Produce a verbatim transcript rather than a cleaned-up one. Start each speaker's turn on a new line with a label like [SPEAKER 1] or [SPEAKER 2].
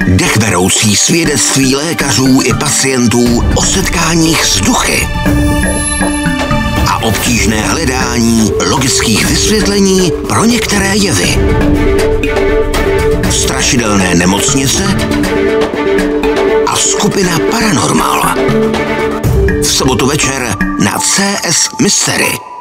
[SPEAKER 1] Dechberoucí svědectví lékařů i pacientů o setkáních s duchy a obtížné hledání logických vysvětlení pro některé jevy. Strašidelné nemocnice a skupina Paranormal. V sobotu večer na C S Mystery.